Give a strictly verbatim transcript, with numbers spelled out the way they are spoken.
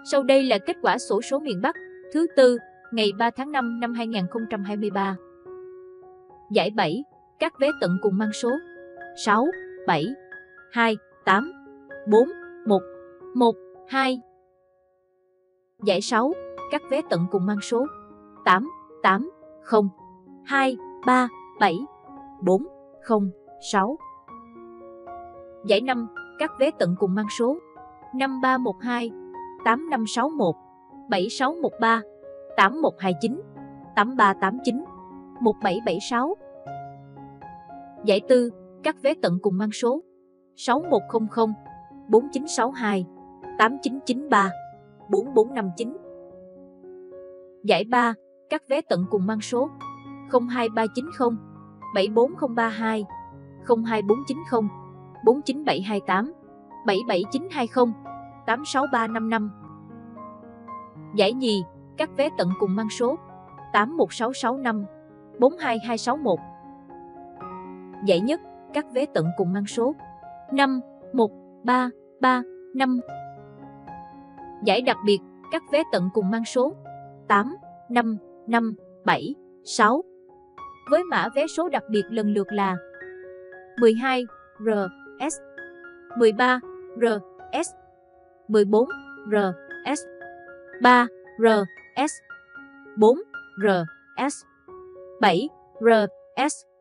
Sau đây là kết quả xổ số miền Bắc thứ tư ngày ba tháng năm năm hai nghìn không trăm hai mươi ba. Giải bảy, các vé tận cùng mang số sáu, bảy, hai, tám, bốn, một, một, hai. Giải sáu, các vé tận cùng mang số tám, tám, không, hai, ba, bảy, bốn, không, sáu. Giải năm, các vé tận cùng mang số năm ba một hai, tám năm sáu một, bảy sáu một ba, tám một hai chín, tám ba tám chín, một bảy bảy sáu. Giải tư, các vé tận cùng mang số sáu một không không, bốn chín sáu hai, tám chín chín ba, bốn bốn năm chín. Giải ba, các vé tận cùng mang số không hai ba chín không, bảy bốn không ba hai, không hai bốn chín không, bốn chín bảy hai tám, bảy bảy chín hai không, tám sáu ba năm năm. Giải nhì, các vé tận cùng mang số tám một sáu sáu năm, bốn hai hai sáu một. Giải nhất, các vé tận cùng mang số năm một ba ba năm. Giải đặc biệt, các vé tận cùng mang số tám năm năm bảy sáu. Với mã vé số đặc biệt lần lượt là mười hai R S, mười ba R S, mười bốn R S, ba R S, bốn R S, bảy R S.